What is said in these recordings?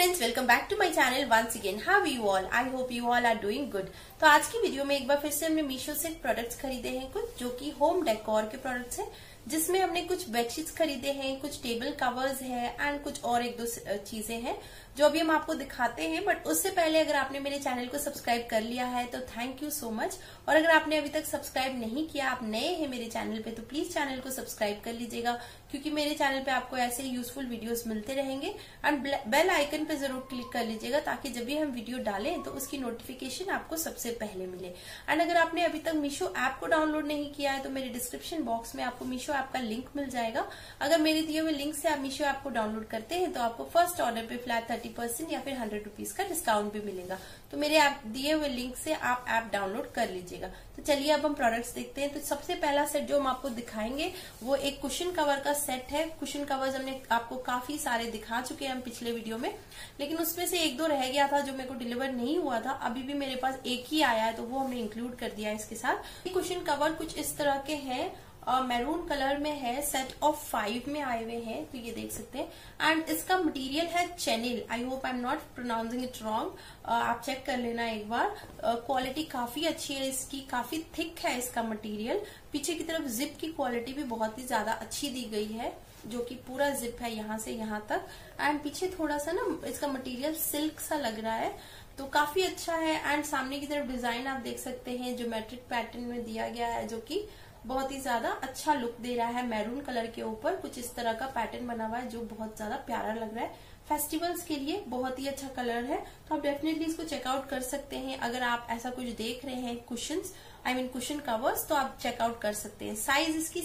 Friends, welcome back to my channel once again. How you all? I hope you all are doing good. तो आज की video में एक बार फिर से हमने मीशो से प्रोडक्ट्स खरीदे हैं कुछ, जो कि होम डेकोर के प्रोडक्ट्स हैं, जिसमें हमने कुछ बेडशीट्स खरीदे हैं, कुछ टेबल कवर्स हैं एंड कुछ और एक दो चीजें हैं जो अभी हम आपको दिखाते हैं। बट उससे पहले अगर आपने मेरे चैनल को सब्सक्राइब कर लिया है तो थैंक यू सो मच, और अगर आपने अभी तक सब्सक्राइब नहीं किया, आप नए हैं मेरे चैनल पे, तो प्लीज चैनल को सब्सक्राइब कर लीजिएगा, क्योंकि मेरे चैनल पे आपको ऐसे यूजफुल वीडियोस मिलते रहेंगे। एंड बेल आइकन पे जरूर क्लिक कर लीजिएगा, ताकि जब भी हम वीडियो डालें तो उसकी नोटिफिकेशन आपको सबसे पहले मिले। एंड अगर आपने अभी तक मीशो ऐप को डाउनलोड नहीं किया है तो मेरे डिस्क्रिप्शन बॉक्स में आपको मीशो ऐप का लिंक मिल जाएगा। अगर मेरे दिए हुए लिंक से आप मीशो ऐप को डाउनलोड करते हैं तो आपको फर्स्ट ऑर्डर पे फ्लैट 30% या फिर 100 रुपीज का डिस्काउंट भी मिलेगा। तो मेरे ऐप दिए हुए लिंक से आप ऐप डाउनलोड कर लीजिएगा। तो चलिए अब हम प्रोडक्ट्स देखते हैं। तो सबसे पहला सेट जो हम आपको दिखाएंगे वो एक कुशन कवर का सेट है। कुशन कवर्स हमने आपको काफी सारे दिखा चुके हैं हम पिछले वीडियो में, लेकिन उसमें से एक दो रह गया था जो मेरे को डिलीवर नहीं हुआ था। अभी भी मेरे पास एक ही आया है तो वो हमने इंक्लूड कर दिया है इसके साथ। ये कुशन कवर कुछ इस तरह के हैं, मैरून कलर में है, सेट ऑफ 5 में आए हुए हैं, तो ये देख सकते हैं। एंड इसका मटेरियल है chenille. I hope I am not pronouncing it wrong, आप चेक कर लेना एक बार। क्वालिटी काफी अच्छी है इसकी, काफी थिक है इसका मटेरियल। पीछे की तरफ जिप की क्वालिटी भी बहुत ही ज्यादा अच्छी दी गई है, जो कि पूरा जिप है यहाँ से यहाँ तक। एंड पीछे थोड़ा सा ना इसका मटेरियल सिल्क सा लग रहा है, तो काफी अच्छा है। एंड सामने की तरफ डिजाइन आप देख सकते हैं, ज्योमेट्रिक पैटर्न में दिया गया है, जो कि बहुत ही ज्यादा अच्छा लुक दे रहा है। मैरून कलर के ऊपर कुछ इस तरह का पैटर्न बना हुआ है, जो बहुत ज्यादा प्यारा लग रहा है। फेस्टिवल्स के लिए बहुत ही अच्छा कलर है, तो आप डेफिनेटली इसको चेकआउट कर सकते हैं। अगर आप ऐसा कुछ देख रहे हैं cushions, I mean cushion covers, तो आप चेकआउट कर सकते हैं। साइज इसकी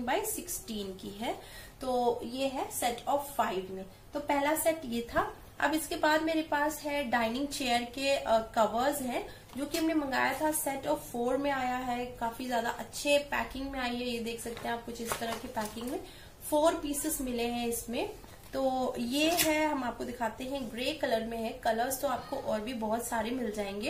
16x16 की है। तो ये है सेट ऑफ 5 में। तो पहला सेट ये था। अब इसके बाद मेरे पास है डाइनिंग चेयर के कवर्स हैं, जो कि हमने मंगाया था। सेट ऑफ 4 में आया है, काफी ज्यादा अच्छे पैकिंग में आई है। ये देख सकते हैं आप, कुछ इस तरह की पैकिंग में 4 पीसेस मिले हैं इसमें। तो ये है, हम आपको दिखाते हैं, ग्रे कलर में है। कलर्स तो आपको और भी बहुत सारे मिल जाएंगे।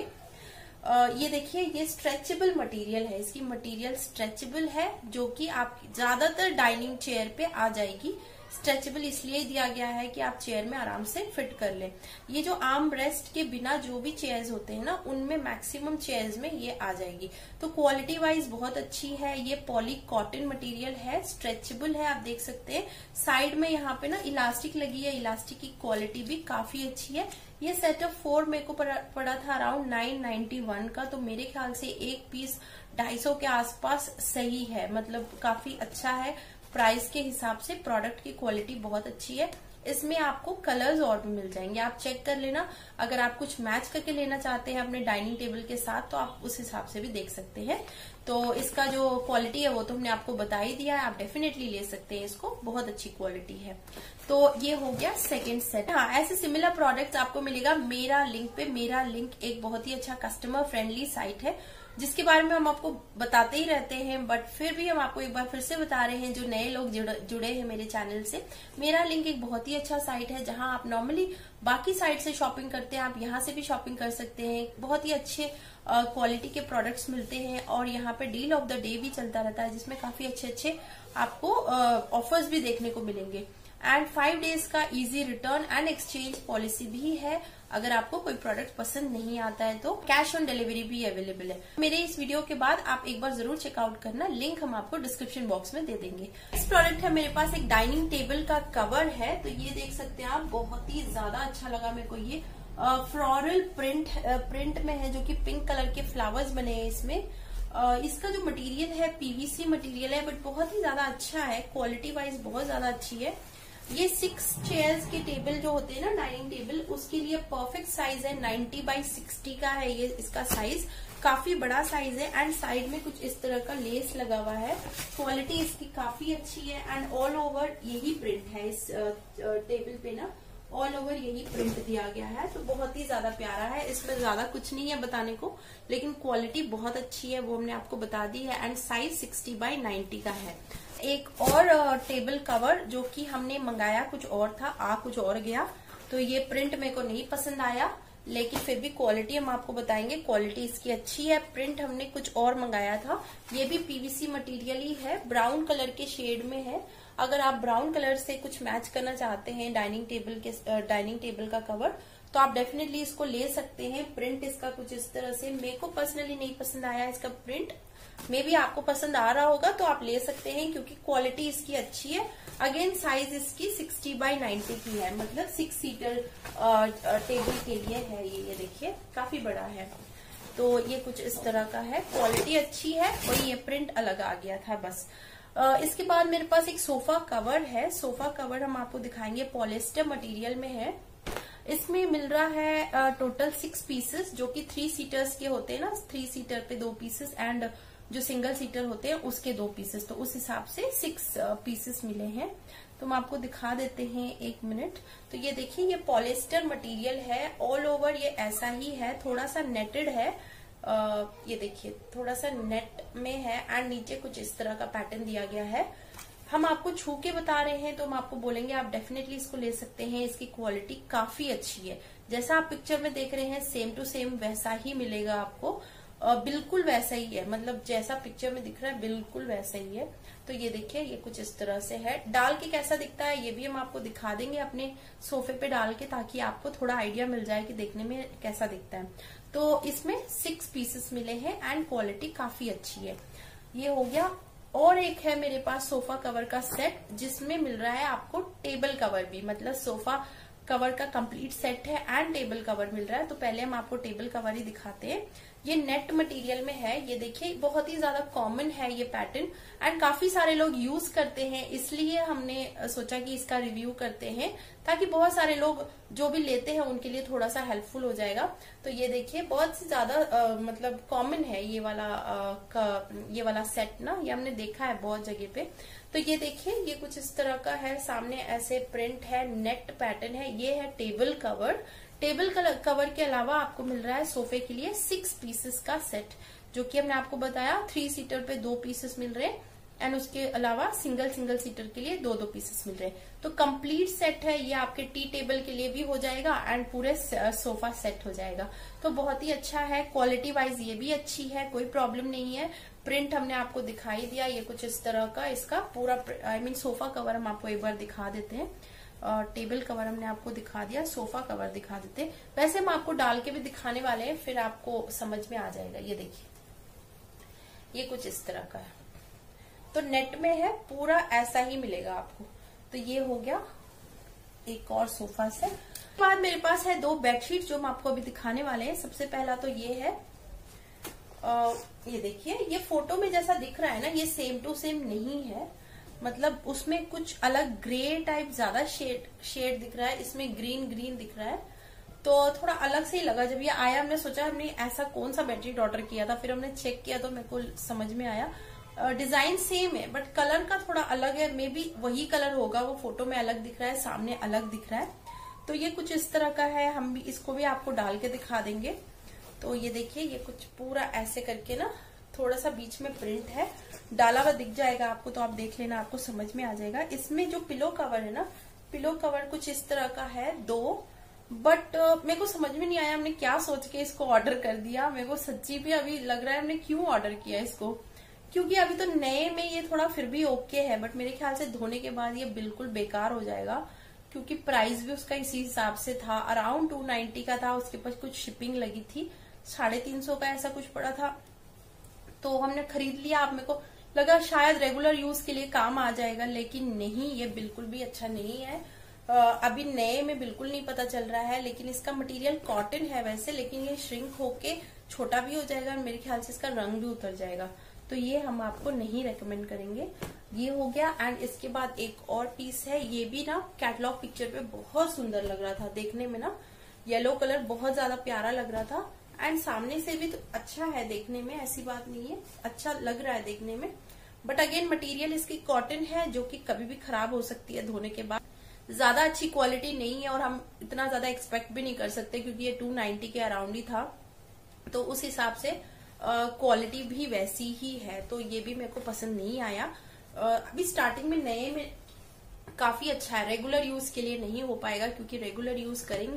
ये देखिए, ये स्ट्रेचेबल मटेरियल है, इसकी मटेरियल स्ट्रेचेबल है, जो कि आप ज्यादातर डाइनिंग चेयर पे आ जाएगी। स्ट्रेचेबल इसलिए दिया गया है कि आप चेयर में आराम से फिट कर लें। ये जो आर्म रेस्ट के बिना जो भी चेयर्स होते हैं ना, उनमें मैक्सिमम चेयर्स में ये आ जाएगी। तो क्वालिटी वाइज बहुत अच्छी है। ये पॉली कॉटन मटेरियल है, स्ट्रेचेबल है, आप देख सकते हैं। साइड में यहाँ पे ना इलास्टिक लगी है, इलास्टिक की क्वालिटी भी काफी अच्छी है। ये सेट ऑफ 4 मेरे को पड़ा था अराउंड 991 का, तो मेरे ख्याल से एक पीस 250 के आसपास सही है, मतलब काफी अच्छा है। प्राइस के हिसाब से प्रोडक्ट की क्वालिटी बहुत अच्छी है। इसमें आपको कलर्स और भी मिल जाएंगे, आप चेक कर लेना। अगर आप कुछ मैच करके लेना चाहते हैं अपने डाइनिंग टेबल के साथ, तो आप उस हिसाब से भी देख सकते हैं। तो इसका जो क्वालिटी है वो तो हमने आपको बता ही दिया है, आप डेफिनेटली ले सकते हैं इसको, बहुत अच्छी क्वालिटी है। तो ये हो गया सेकेंड सेट। हाँ, ऐसे सिमिलर प्रोडक्ट्स आपको मिलेगा मेरा लिंक पे। मेरा लिंक एक बहुत ही अच्छा कस्टमर फ्रेंडली साइट है, जिसके बारे में हम आपको बताते ही रहते हैं, बट फिर भी हम आपको एक बार फिर से बता रहे हैं, जो नए लोग जुड़े हैं मेरे चैनल से। मेरा लिंक एक बहुत ही अच्छा साइट है, जहां आप नॉर्मली बाकी साइट से शॉपिंग करते हैं, आप यहाँ से भी शॉपिंग कर सकते हैं। बहुत ही अच्छे क्वालिटी के प्रोडक्ट्स मिलते हैं, और यहाँ पे डील ऑफ द डे भी चलता रहता है, जिसमें काफी अच्छे अच्छे आपको ऑफर्स भी देखने को मिलेंगे। एंड 5 डेज का easy return and exchange policy भी है। अगर आपको कोई प्रोडक्ट पसंद नहीं आता है तो कैश ऑन डिलीवरी भी अवेलेबल है। मेरे इस वीडियो के बाद आप एक बार जरूर चेकआउट करना, लिंक हम आपको डिस्क्रिप्शन बॉक्स में दे देंगे। इस प्रोडक्ट है मेरे पास एक डाइनिंग टेबल का कवर है, तो ये देख सकते हैं आप, बहुत ही ज्यादा अच्छा लगा मेरे को। ये फ्लोरल प्रिंट में है, जो कि पिंक कलर के फ्लावर्स बने हैं इसमें। इसका जो मटेरियल है पीवीसी मटेरियल है, बट बहुत ही ज्यादा अच्छा है, क्वालिटी वाइज बहुत ज्यादा अच्छी है। ये 6 चेयर्स के टेबल जो होते हैं ना, डाइनिंग टेबल, उसके लिए परफेक्ट साइज है। 90x60 का है ये इसका साइज, काफी बड़ा साइज है। एंड साइड में कुछ इस तरह का लेस लगा हुआ है, क्वालिटी इसकी काफी अच्छी है। एंड ऑल ओवर यही प्रिंट है इस टेबल पे ना, ऑल ओवर यही प्रिंट दिया गया है, तो बहुत ही ज्यादा प्यारा है। इसमें ज्यादा कुछ नहीं है बताने को, लेकिन क्वालिटी बहुत अच्छी है, वो हमने आपको बता दी है। एंड साइज 60x90 का है। एक और टेबल कवर जो कि हमने मंगाया कुछ और था, कुछ और गया, तो ये प्रिंट मेरे को नहीं पसंद आया, लेकिन फिर भी क्वालिटी हम आपको बताएंगे, क्वालिटी इसकी अच्छी है। प्रिंट हमने कुछ और मंगाया था, ये भी पीवीसी मटेरियल ही है, ब्राउन कलर के शेड में है। अगर आप ब्राउन कलर से कुछ मैच करना चाहते हैं डाइनिंग टेबल का कवर, तो आप डेफिनेटली इसको ले सकते हैं। प्रिंट इसका कुछ इस तरह से, मेरे को पर्सनली नहीं पसंद आया इसका प्रिंट, मे भी आपको पसंद आ रहा होगा तो आप ले सकते हैं, क्योंकि क्वालिटी इसकी अच्छी है। अगेन साइज इसकी 60x90 की है, मतलब 6 सीटर टेबल के लिए है ये देखिए काफी बड़ा है। तो ये कुछ इस तरह का है, क्वालिटी अच्छी है और ये प्रिंट अलग आ गया था बस। इसके बाद मेरे पास एक सोफा कवर है। सोफा कवर हम आपको दिखाएंगे, पॉलिस्टर मटेरियल में है। इसमें मिल रहा है टोटल 6 पीसेस, जो कि 3 सीटर्स के होते हैं ना, 3 सीटर पे 2 पीसेस एंड जो सिंगल सीटर होते हैं उसके 2 पीसेस, तो उस हिसाब से 6 पीसेस मिले हैं। तो हम आपको दिखा देते हैं, 1 मिनट। तो ये देखिए, ये पॉलिस्टर मटेरियल है, ऑल ओवर ये ऐसा ही है, थोड़ा सा नेटेड है। ये देखिए थोड़ा सा नेट में है एंड नीचे कुछ इस तरह का पैटर्न दिया गया है। हम आपको छू के बता रहे हैं तो हम आपको बोलेंगे आप डेफिनेटली इसको ले सकते हैं। इसकी क्वालिटी काफी अच्छी है, जैसा आप पिक्चर में देख रहे हैं सेम टू सेम वैसा ही मिलेगा आपको, बिल्कुल वैसा ही है, मतलब जैसा पिक्चर में दिख रहा है बिल्कुल वैसा ही है। तो ये देखिए, ये कुछ इस तरह से है। डाल के कैसा दिखता है ये भी हम आपको दिखा देंगे अपने सोफे पे डाल के, ताकि आपको थोड़ा आइडिया मिल जाए कि देखने में कैसा दिखता है। तो इसमें 6 पीसेस मिले हैं एंड क्वालिटी काफी अच्छी है। ये हो गया। और एक है मेरे पास सोफा कवर का सेट, जिसमें मिल रहा है आपको टेबल कवर भी, मतलब सोफा कवर का कंप्लीट सेट है एंड टेबल कवर मिल रहा है। तो पहले हम आपको टेबल कवर ही दिखाते हैं। ये नेट मटेरियल में है, ये देखिए बहुत ही ज्यादा कॉमन है ये पैटर्न एंड काफी सारे लोग यूज करते हैं, इसलिए हमने सोचा कि इसका रिव्यू करते हैं, ताकि बहुत सारे लोग जो भी लेते हैं उनके लिए थोड़ा सा हेल्पफुल हो जाएगा। तो ये देखिए बहुत ही ज्यादा मतलब कॉमन है ये वाला सेट ना, ये हमने देखा है बहुत जगह पे। तो ये देखिए, ये कुछ इस तरह का है, सामने ऐसे प्रिंट है, नेट पैटर्न है। ये है टेबल कवर। टेबल कवर के अलावा आपको मिल रहा है सोफे के लिए 6 पीसेस का सेट, जो कि हमने आपको बताया 3 सीटर पे 2 पीसेस मिल रहे हैं एंड उसके अलावा सिंगल सीटर के लिए 2 पीसेस मिल रहे हैं। तो कंप्लीट सेट है ये, आपके टी टेबल के लिए भी हो जाएगा एंड पूरे सोफा सेट हो जाएगा। तो बहुत ही अच्छा है, क्वालिटी वाइज ये भी अच्छी है, कोई प्रॉब्लम नहीं है। प्रिंट हमने आपको दिखाई दिया, ये कुछ इस तरह का इसका पूरा सोफा कवर हम आपको एक बार दिखा देते हैं। टेबल कवर हमने आपको दिखा दिया, सोफा कवर दिखा देते। वैसे हम आपको डाल के भी दिखाने वाले हैं, फिर आपको समझ में आ जाएगा। ये देखिए, ये कुछ इस तरह का है, तो नेट में है, पूरा ऐसा ही मिलेगा आपको। तो ये हो गया एक और सोफा सेट। बाद मेरे पास है 2 बेडशीट जो हम आपको अभी दिखाने वाले हैं। सबसे पहला तो ये है, ये देखिए, ये फोटो में जैसा दिख रहा है ना, ये सेम टू सेम नहीं है, मतलब उसमें कुछ अलग ग्रे टाइप ज्यादा शेड दिख रहा है, इसमें ग्रीन दिख रहा है, तो थोड़ा अलग से ही लगा। जब ये आया हमने सोचा हमने ऐसा कौन सा बेडशीट ऑर्डर किया था, फिर हमने चेक किया तो मेरे को समझ में आया डिजाइन सेम है बट कलर का थोड़ा अलग है, मे बी वही कलर होगा, वो फोटो में अलग दिख रहा है, सामने अलग दिख रहा है। तो ये कुछ इस तरह का है, हम भी इसको भी आपको डाल के दिखा देंगे। तो ये देखिए, ये कुछ पूरा ऐसे करके ना, थोड़ा सा बीच में प्रिंट है, डाला हुआ दिख जाएगा आपको, तो आप देख लेना, आपको समझ में आ जाएगा। इसमें जो पिलो कवर है ना, पिलो कवर कुछ इस तरह का है 2, बट मेरे को समझ में नहीं आया हमने क्या सोच के इसको ऑर्डर कर दिया। मेरे को सच्ची भी अभी लग रहा है हमने क्यों ऑर्डर किया इसको, क्योंकि अभी तो नए में ये थोड़ा फिर भी ओके है, बट मेरे ख्याल से धोने के बाद ये बिल्कुल बेकार हो जाएगा, क्योंकि प्राइस भी उसका इसी हिसाब से था, अराउंड 290 का था। उसके पास कुछ शिपिंग लगी थी, 350 का ऐसा कुछ पड़ा था, तो हमने खरीद लिया। अब मेरे को लगा शायद रेगुलर यूज के लिए काम आ जाएगा, लेकिन नहीं, ये बिल्कुल भी अच्छा नहीं है। अभी नए में बिल्कुल नहीं पता चल रहा है, लेकिन इसका मटेरियल कॉटन है वैसे, लेकिन ये श्रिंक होके छोटा भी हो जाएगा और मेरे ख्याल से इसका रंग भी उतर जाएगा, तो ये हम आपको नहीं रेकमेंड करेंगे। ये हो गया। एंड इसके बाद एक और पीस है, ये भी ना कैटलॉग पिक्चर पे बहुत सुंदर लग रहा था देखने में ना, येलो कलर बहुत ज्यादा प्यारा लग रहा था एंड सामने से भी तो अच्छा है देखने में, ऐसी बात नहीं है, अच्छा लग रहा है देखने में। बट अगेन मटेरियल इसकी कॉटन है, जो कि कभी भी खराब हो सकती है धोने के बाद, ज्यादा अच्छी क्वालिटी नहीं है और हम इतना ज्यादा एक्सपेक्ट भी नहीं कर सकते, क्योंकि ये 290 के अराउंड ही था, तो उस हिसाब से क्वालिटी भी वैसी ही है, तो ये भी मेरे को पसंद नहीं आया। अभी स्टार्टिंग में नए में काफी अच्छा है, रेगुलर यूज के लिए नहीं हो पाएगा, क्योंकि रेगुलर यूज करेंगे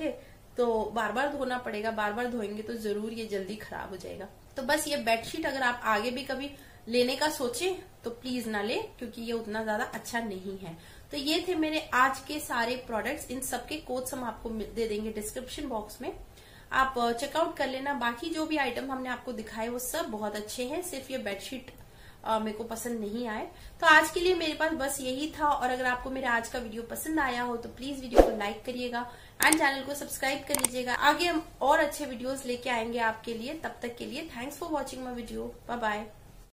तो बार बार धोना पड़ेगा, बार बार धोएंगे तो जरूर ये जल्दी खराब हो जाएगा। तो बस ये बेडशीट अगर आप आगे भी कभी लेने का सोचे तो प्लीज ना ले, क्योंकि ये उतना ज्यादा अच्छा नहीं है। तो ये थे मेरे आज के सारे प्रोडक्ट्स, इन सबके कोड्स हम आपको दे देंगे डिस्क्रिप्शन बॉक्स में, आप चेकआउट कर लेना। बाकी जो भी आइटम हमने आपको दिखाए वो सब बहुत अच्छे हैं, सिर्फ ये बेडशीट मेरे को पसंद नहीं आए। तो आज के लिए मेरे पास बस यही था, और अगर आपको मेरा आज का वीडियो पसंद आया हो तो प्लीज वीडियो को लाइक करिएगा एंड चैनल को सब्सक्राइब कर लीजिएगा। आगे हम और अच्छे वीडियोस लेके आएंगे आपके लिए, तब तक के लिए thanks for watching my video, bye bye.